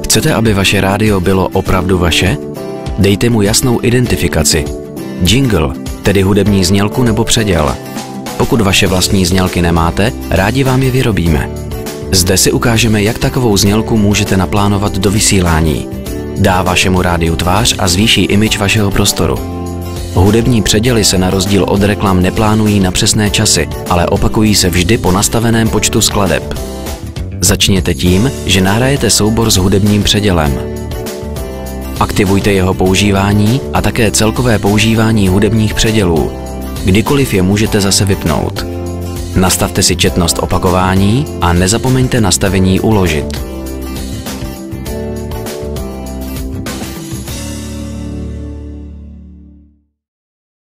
Chcete, aby vaše rádio bylo opravdu vaše? Dejte mu jasnou identifikaci. Jingle, tedy hudební znělku nebo předěl. Pokud vaše vlastní znělky nemáte, rádi vám je vyrobíme. Zde si ukážeme, jak takovou znělku můžete naplánovat do vysílání. Dá vašemu rádiu tvář a zvýší image vašeho prostoru. Hudební předěly se na rozdíl od reklam neplánují na přesné časy, ale opakují se vždy po nastaveném počtu skladeb. Začněte tím, že nahrajete soubor s hudebním předělem. Aktivujte jeho používání a také celkové používání hudebních předělů. Kdykoliv je můžete zase vypnout. Nastavte si četnost opakování a nezapomeňte nastavení uložit.